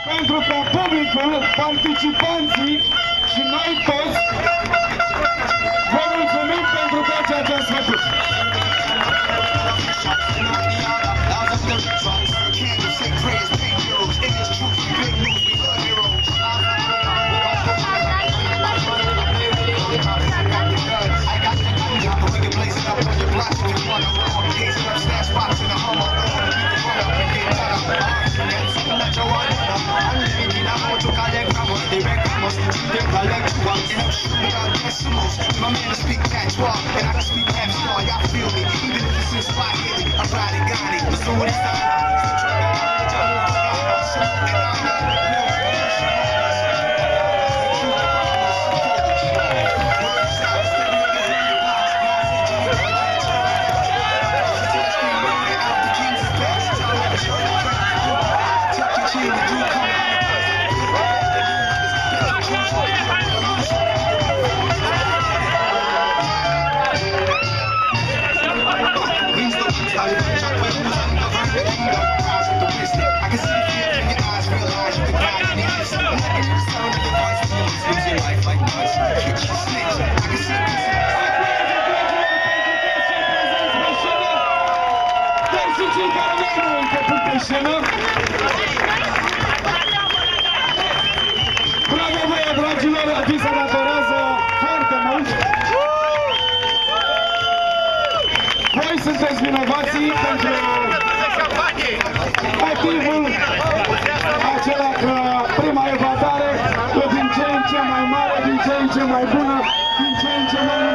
pentru ca publicul, participanții și noi toți vă mulțumim pentru tot ceea ce ați făcut. My man speak patois, and I can speak half star. Y'all feel me? Even if it's in Swahili, I ride it, got it. So what is that? Bravo voi, dragilor, vi se datorează foarte mult. Voi sunteți vinovații pentru motivul acela că prima evadare e din ce în ce mai mare, din ce în ce mai bună, din ce în ce mai